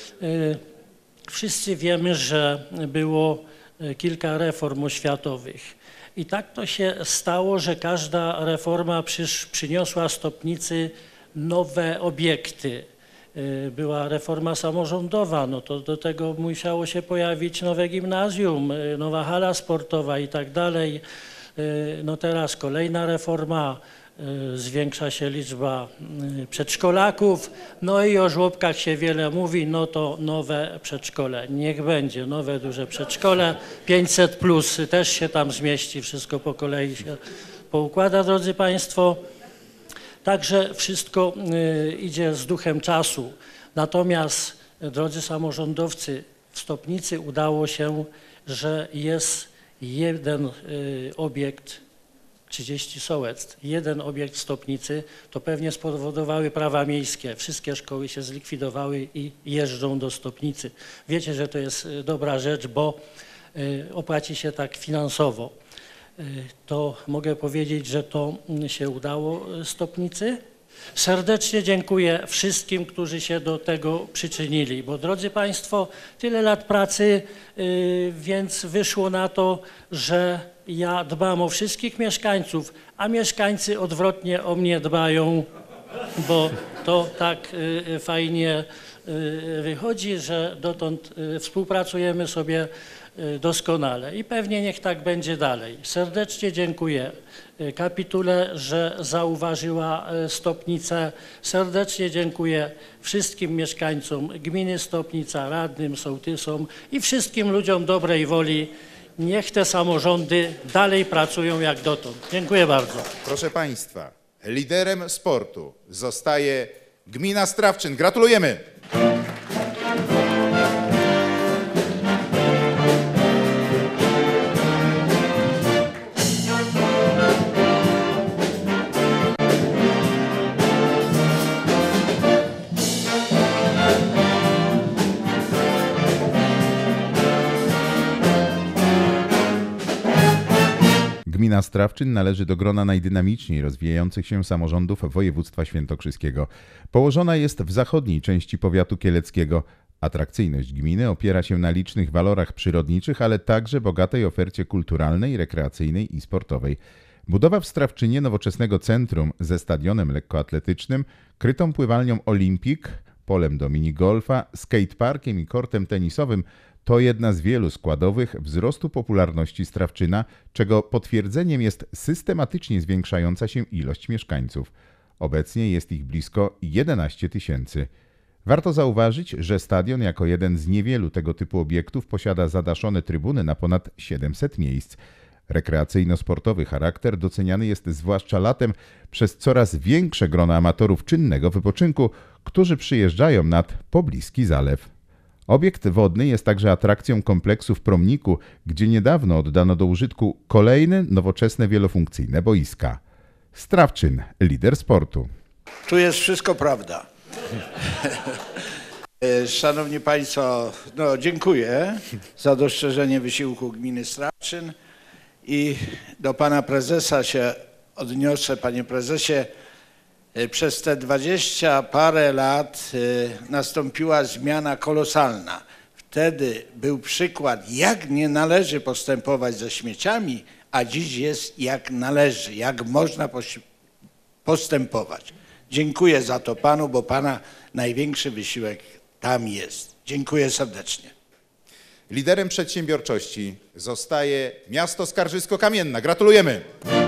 Speaker 17: wszyscy wiemy, że było kilka reform oświatowych i tak to się stało, że każda reforma przysz, przyniosła Stopnicy nowe obiekty. Była reforma samorządowa, no to do tego musiało się pojawić nowe gimnazjum, nowa hala sportowa i tak dalej. No teraz kolejna reforma, zwiększa się liczba przedszkolaków, no i o żłobkach się wiele mówi, no to nowe przedszkole. Niech będzie nowe duże przedszkole, pięćset plus też się tam zmieści, wszystko po kolei się poukłada, drodzy Państwo. Także wszystko idzie z duchem czasu. Natomiast, drodzy samorządowcy, w Stopnicy udało się, że jest jeden obiekt, trzydzieści sołectw, jeden obiekt w Stopnicy, to pewnie spowodowały prawa miejskie. Wszystkie szkoły się zlikwidowały i jeżdżą do Stopnicy. Wiecie, że to jest dobra rzecz, bo opłaci się tak finansowo. To mogę powiedzieć, że to się udało Stopnicy. Serdecznie dziękuję wszystkim, którzy się do tego przyczynili, bo drodzy Państwo, tyle lat pracy, więc wyszło na to, że ja dbam o wszystkich mieszkańców, a mieszkańcy odwrotnie o mnie dbają, bo to tak fajnie wychodzi, że dotąd współpracujemy sobie doskonale i pewnie niech tak będzie dalej. Serdecznie dziękuję kapitule, że zauważyła Stopnicę. Serdecznie dziękuję wszystkim mieszkańcom gminy Stopnica, radnym, sołtysom i wszystkim ludziom dobrej woli. Niech te samorządy dalej pracują jak dotąd. Dziękuję bardzo.
Speaker 6: Proszę Państwa, liderem sportu zostaje gmina Strawczyn. Gratulujemy!
Speaker 1: Gmina Strawczyn należy do grona najdynamiczniej rozwijających się samorządów województwa świętokrzyskiego. Położona jest w zachodniej części powiatu kieleckiego. Atrakcyjność gminy opiera się na licznych walorach przyrodniczych, ale także bogatej ofercie kulturalnej, rekreacyjnej i sportowej. Budowa w Strawczynie nowoczesnego centrum ze stadionem lekkoatletycznym, krytą pływalnią Olimpik, polem do minigolfa, skateparkiem i kortem tenisowym to jedna z wielu składowych wzrostu popularności Strawczyna, czego potwierdzeniem jest systematycznie zwiększająca się ilość mieszkańców. Obecnie jest ich blisko jedenaście tysięcy. Warto zauważyć, że stadion jako jeden z niewielu tego typu obiektów posiada zadaszone trybuny na ponad siedemset miejsc. Rekreacyjno-sportowy charakter doceniany jest zwłaszcza latem przez coraz większe grono amatorów czynnego wypoczynku, którzy przyjeżdżają nad pobliski zalew. Obiekt wodny jest także atrakcją kompleksu w Promniku, gdzie niedawno oddano do użytku kolejne nowoczesne wielofunkcyjne boiska. Strawczyn, lider sportu.
Speaker 18: Tu jest wszystko prawda. Szanowni Państwo, no dziękuję za dostrzeżenie wysiłku gminy Strawczyn i do Pana Prezesa się odniosę. Panie Prezesie, przez te dwadzieścia parę lat nastąpiła zmiana kolosalna. Wtedy był przykład, jak nie należy postępować ze śmieciami, a dziś jest jak należy, jak można postępować. Dziękuję za to Panu, bo Pana największy wysiłek tam jest. Dziękuję serdecznie.
Speaker 6: Liderem przedsiębiorczości zostaje miasto Skarżysko-Kamienna. Gratulujemy!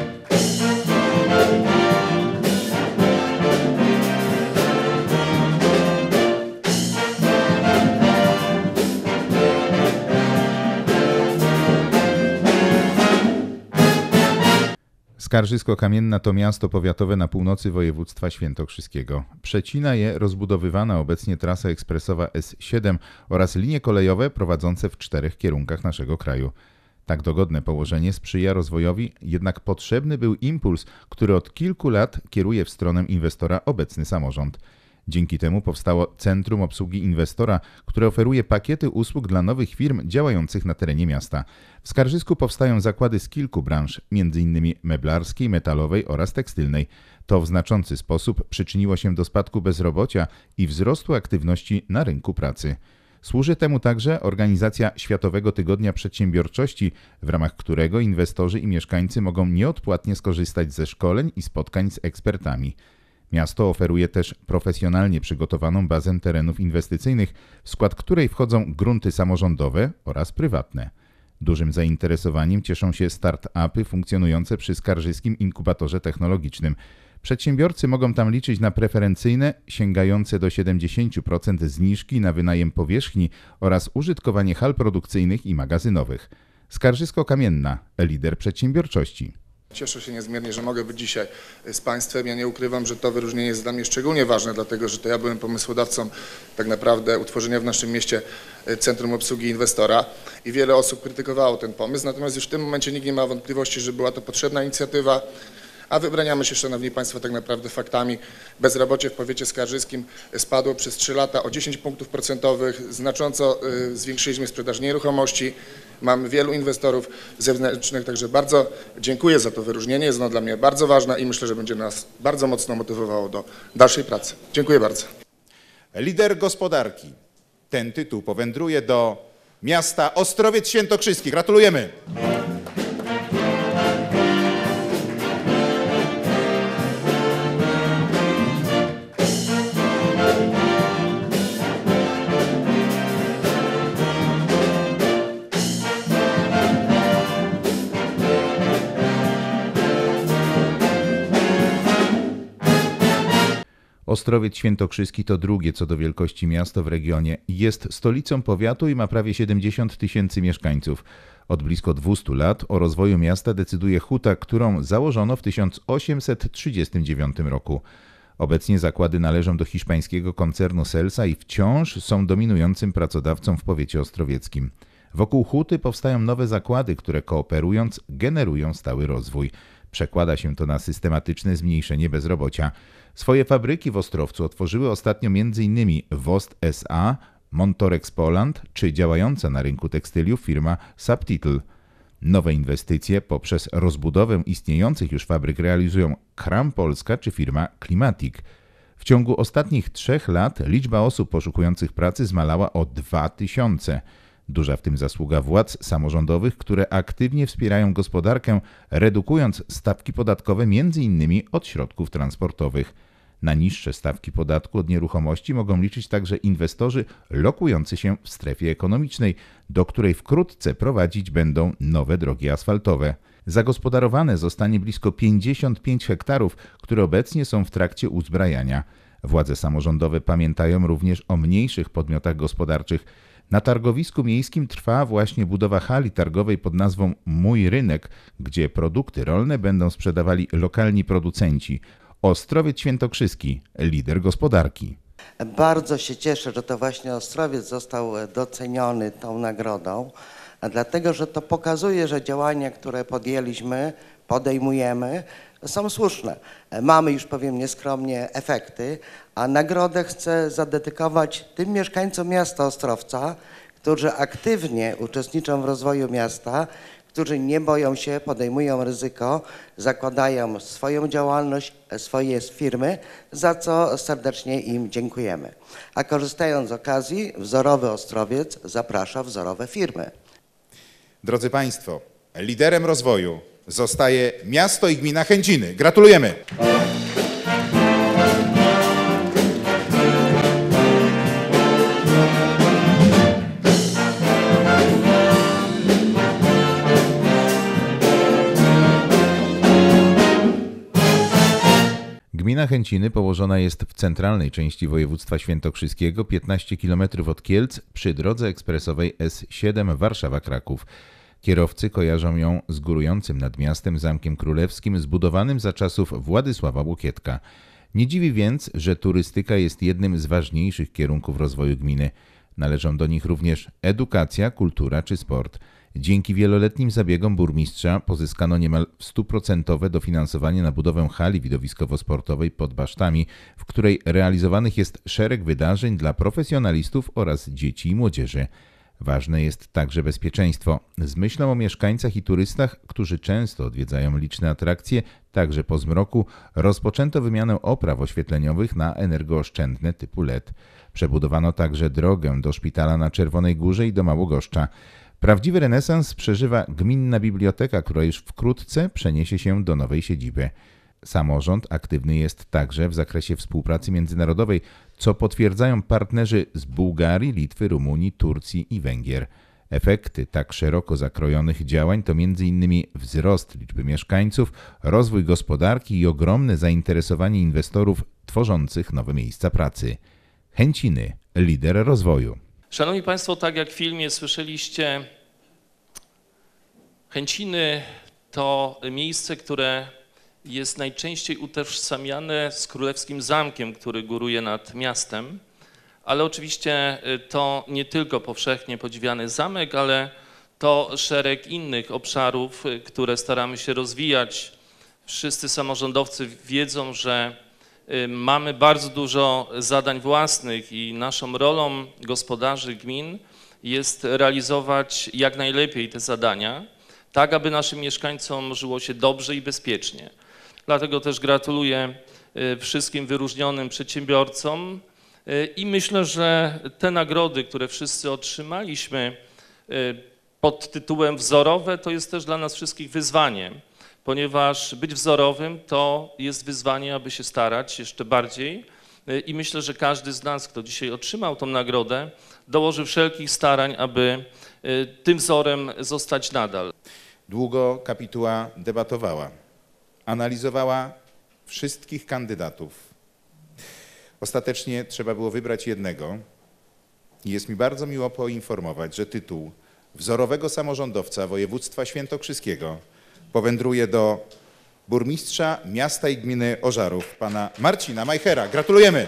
Speaker 1: Skarżysko-Kamienna to miasto powiatowe na północy województwa świętokrzyskiego. Przecina je rozbudowywana obecnie trasa ekspresowa S siedem oraz linie kolejowe prowadzące w czterech kierunkach naszego kraju. Tak dogodne położenie sprzyja rozwojowi, jednak potrzebny był impuls, który od kilku lat kieruje w stronę inwestora obecny samorząd. Dzięki temu powstało Centrum Obsługi Inwestora, które oferuje pakiety usług dla nowych firm działających na terenie miasta. W Skarżysku powstają zakłady z kilku branż, między innymi meblarskiej, metalowej oraz tekstylnej. To w znaczący sposób przyczyniło się do spadku bezrobocia i wzrostu aktywności na rynku pracy. Służy temu także organizacja Światowego Tygodnia Przedsiębiorczości, w ramach którego inwestorzy i mieszkańcy mogą nieodpłatnie skorzystać ze szkoleń i spotkań z ekspertami. Miasto oferuje też profesjonalnie przygotowaną bazę terenów inwestycyjnych, w skład której wchodzą grunty samorządowe oraz prywatne. Dużym zainteresowaniem cieszą się start-upy funkcjonujące przy Skarżyskim Inkubatorze Technologicznym. Przedsiębiorcy mogą tam liczyć na preferencyjne, sięgające do siedemdziesiąt procent zniżki na wynajem powierzchni oraz użytkowanie hal produkcyjnych i magazynowych. Skarżysko-Kamienna, lider przedsiębiorczości.
Speaker 19: Cieszę się niezmiernie, że mogę być dzisiaj z Państwem. Ja nie ukrywam, że to wyróżnienie jest dla mnie szczególnie ważne, dlatego że to ja byłem pomysłodawcą tak naprawdę utworzenia w naszym mieście Centrum Obsługi Inwestora i wiele osób krytykowało ten pomysł, natomiast już w tym momencie nikt nie ma wątpliwości, że była to potrzebna inicjatywa, a wybraniamy się, Szanowni Państwo, tak naprawdę faktami. Bezrobocie w powiecie skarżyskim spadło przez trzy lata o dziesięć punktów procentowych, znacząco zwiększyliśmy sprzedaż nieruchomości. Mamy wielu inwestorów zewnętrznych, także bardzo dziękuję za to wyróżnienie. Jest ono dla mnie bardzo ważne i myślę, że będzie nas bardzo mocno motywowało do dalszej pracy. Dziękuję bardzo.
Speaker 6: Lider gospodarki. Ten tytuł powędruje do miasta Ostrowiec Świętokrzyski. Gratulujemy.
Speaker 1: Ostrowiec Świętokrzyski to drugie co do wielkości miasto w regionie. Jest stolicą powiatu i ma prawie siedemdziesiąt tysięcy mieszkańców. Od blisko dwustu lat o rozwoju miasta decyduje huta, którą założono w tysiąc osiemset trzydziestym dziewiątym roku. Obecnie zakłady należą do hiszpańskiego koncernu Celsa i wciąż są dominującym pracodawcą w powiecie ostrowieckim. Wokół huty powstają nowe zakłady, które kooperując generują stały rozwój. Przekłada się to na systematyczne zmniejszenie bezrobocia. Swoje fabryki w Ostrowcu otworzyły ostatnio m.in. Wost S A, Montorex Poland czy działająca na rynku tekstyliów firma Subtitle. Nowe inwestycje poprzez rozbudowę istniejących już fabryk realizują Kram Polska czy firma Klimatik. W ciągu ostatnich trzech lat liczba osób poszukujących pracy zmalała o dwa tysiące. Duża w tym zasługa władz samorządowych, które aktywnie wspierają gospodarkę, redukując stawki podatkowe między innymi od środków transportowych. Na niższe stawki podatku od nieruchomości mogą liczyć także inwestorzy lokujący się w strefie ekonomicznej, do której wkrótce prowadzić będą nowe drogi asfaltowe. Zagospodarowane zostanie blisko pięćdziesiąt pięć hektarów, które obecnie są w trakcie uzbrajania. Władze samorządowe pamiętają również o mniejszych podmiotach gospodarczych. Na targowisku miejskim trwa właśnie budowa hali targowej pod nazwą Mój Rynek, gdzie produkty rolne będą sprzedawali lokalni producenci. Ostrowiec Świętokrzyski, lider gospodarki.
Speaker 20: Bardzo się cieszę, że to właśnie Ostrowiec został doceniony tą nagrodą, dlatego że to pokazuje, że działania, które podjęliśmy, podejmujemy, są słuszne. Mamy już, powiem nieskromnie, efekty, a nagrodę chcę zadedykować tym mieszkańcom miasta Ostrowca, którzy aktywnie uczestniczą w rozwoju miasta, którzy nie boją się, podejmują ryzyko, zakładają swoją działalność, swoje firmy, za co serdecznie im dziękujemy. A korzystając z okazji, wzorowy Ostrowiec zaprasza wzorowe firmy.
Speaker 6: Drodzy Państwo, liderem rozwoju zostaje miasto i gmina Chęciny. Gratulujemy!
Speaker 1: Gmina Chęciny położona jest w centralnej części województwa świętokrzyskiego, piętnaście kilometrów od Kielc, przy drodze ekspresowej S siedem Warszawa-Kraków. Kierowcy kojarzą ją z górującym nad miastem Zamkiem Królewskim, zbudowanym za czasów Władysława Łokietka. Nie dziwi więc, że turystyka jest jednym z ważniejszych kierunków rozwoju gminy. Należą do nich również edukacja, kultura czy sport. Dzięki wieloletnim zabiegom burmistrza pozyskano niemal stuprocentowe dofinansowanie na budowę hali widowiskowo-sportowej pod Basztami, w której realizowanych jest szereg wydarzeń dla profesjonalistów oraz dzieci i młodzieży. Ważne jest także bezpieczeństwo. Z myślą o mieszkańcach i turystach, którzy często odwiedzają liczne atrakcje, także po zmroku, rozpoczęto wymianę opraw oświetleniowych na energooszczędne typu L E D. Przebudowano także drogę do szpitala na Czerwonej Górze i do Małogoszcza. Prawdziwy renesans przeżywa gminna biblioteka, która już wkrótce przeniesie się do nowej siedziby. Samorząd aktywny jest także w zakresie współpracy międzynarodowej, co potwierdzają partnerzy z Bułgarii, Litwy, Rumunii, Turcji i Węgier. Efekty tak szeroko zakrojonych działań to między innymi wzrost liczby mieszkańców, rozwój gospodarki i ogromne zainteresowanie inwestorów tworzących nowe miejsca pracy. Chęciny, lider rozwoju.
Speaker 5: Szanowni Państwo, tak jak w filmie słyszeliście, Chęciny to miejsce, które jest najczęściej utożsamiane z Królewskim Zamkiem, który góruje nad miastem, ale oczywiście to nie tylko powszechnie podziwiany zamek, ale to szereg innych obszarów, które staramy się rozwijać. Wszyscy samorządowcy wiedzą, że mamy bardzo dużo zadań własnych i naszą rolą gospodarzy gmin jest realizować jak najlepiej te zadania, tak aby naszym mieszkańcom żyło się dobrze i bezpiecznie. Dlatego też gratuluję wszystkim wyróżnionym przedsiębiorcom i myślę, że te nagrody, które wszyscy otrzymaliśmy pod tytułem wzorowe, to jest też dla nas wszystkich wyzwanie, ponieważ być wzorowym to jest wyzwanie, aby się starać jeszcze bardziej i myślę, że każdy z nas, kto dzisiaj otrzymał tą nagrodę, dołoży wszelkich starań, aby tym wzorem zostać nadal.
Speaker 6: Długo kapituła debatowała, analizowała wszystkich kandydatów. Ostatecznie trzeba było wybrać jednego i jest mi bardzo miło poinformować, że tytuł wzorowego samorządowca województwa świętokrzyskiego powędruje do burmistrza miasta i gminy Ożarów, pana Marcina Majchera. Gratulujemy!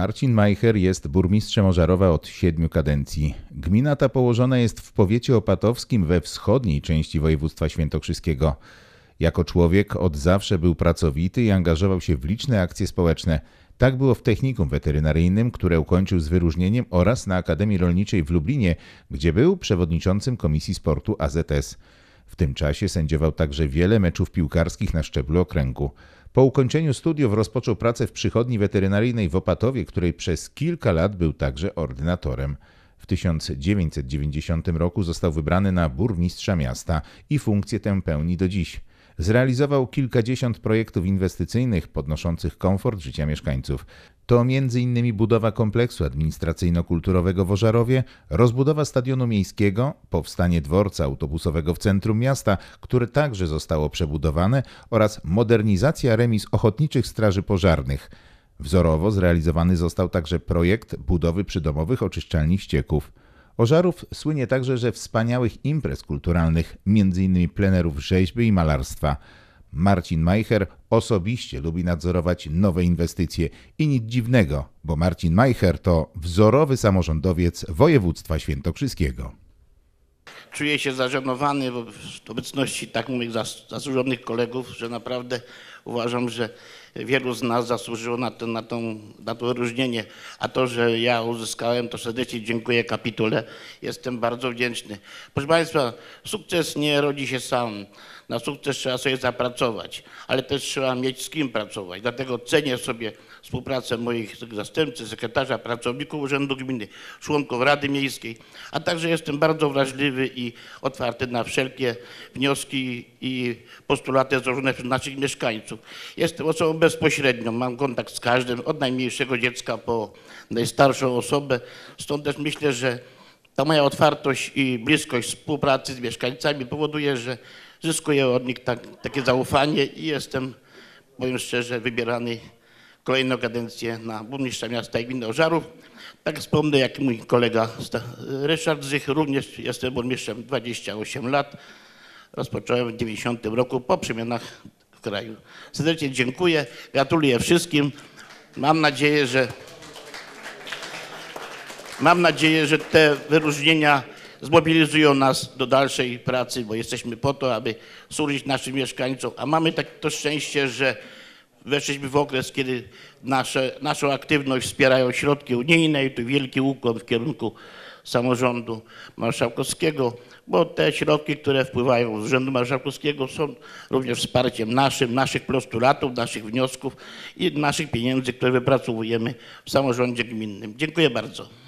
Speaker 1: Marcin Majcher jest burmistrzem Ożarowa od siedmiu kadencji. Gmina ta położona jest w powiecie opatowskim we wschodniej części województwa świętokrzyskiego. Jako człowiek od zawsze był pracowity i angażował się w liczne akcje społeczne. Tak było w technikum weterynaryjnym, które ukończył z wyróżnieniem, oraz na Akademii Rolniczej w Lublinie, gdzie był przewodniczącym Komisji Sportu A Z S. W tym czasie sędziował także wiele meczów piłkarskich na szczeblu okręgu. Po ukończeniu studiów rozpoczął pracę w przychodni weterynaryjnej w Opatowie, której przez kilka lat był także ordynatorem. W tysiąc dziewięćset dziewięćdziesiątym roku został wybrany na burmistrza miasta i funkcję tę pełni do dziś. Zrealizował kilkadziesiąt projektów inwestycyjnych podnoszących komfort życia mieszkańców. To między innymi budowa kompleksu administracyjno-kulturowego w Ożarowie, rozbudowa stadionu miejskiego, powstanie dworca autobusowego w centrum miasta, które także zostało przebudowane, oraz modernizacja remiz ochotniczych straży pożarnych. Wzorowo zrealizowany został także projekt budowy przydomowych oczyszczalni ścieków. Ożarów słynie także ze wspaniałych imprez kulturalnych, między innymi plenerów rzeźby i malarstwa. Marcin Majcher osobiście lubi nadzorować nowe inwestycje i nic dziwnego, bo Marcin Majcher to wzorowy samorządowiec województwa świętokrzyskiego.
Speaker 21: Czuję się zażenowany w obecności tak moich zasłużonych kolegów, że naprawdę uważam, że wielu z nas zasłużyło na to, na, tą, na to wyróżnienie, a to, że ja uzyskałem, to serdecznie dziękuję kapitule. Jestem bardzo wdzięczny. Proszę Państwa, sukces nie rodzi się sam. Na sukces trzeba sobie zapracować, ale też trzeba mieć z kim pracować. Dlatego cenię sobie współpracę moich zastępców, sekretarza, pracowników Urzędu Gminy, członków Rady Miejskiej, a także jestem bardzo wrażliwy i otwarty na wszelkie wnioski i postulaty złożone przez naszych mieszkańców. Jestem osobą bezpośrednią, mam kontakt z każdym, od najmniejszego dziecka po najstarszą osobę, stąd też myślę, że ta moja otwartość i bliskość współpracy z mieszkańcami powoduje, że zyskuję od nich tak, takie zaufanie i jestem, powiem szczerze, wybierany kolejną kadencję na burmistrza miasta i gminy Ożarów. Tak wspomnę, jak mój kolega Ryszard Zych, również jestem burmistrzem dwadzieścia osiem lat. Rozpocząłem w dziewięćdziesiątym roku po przemianach w kraju. Serdecznie dziękuję, gratuluję wszystkim. Mam nadzieję, że mam nadzieję, że te wyróżnienia zmobilizują nas do dalszej pracy, bo jesteśmy po to, aby służyć naszym mieszkańcom, a mamy takie to szczęście, że weszliśmy w okres, kiedy nasze, naszą aktywność wspierają środki unijne i tu wielki ukłon w kierunku samorządu marszałkowskiego, bo te środki, które wpływają z Urzędu Marszałkowskiego, są również wsparciem naszym, naszych postulatów, naszych wniosków i naszych pieniędzy, które wypracowujemy w samorządzie gminnym. Dziękuję bardzo.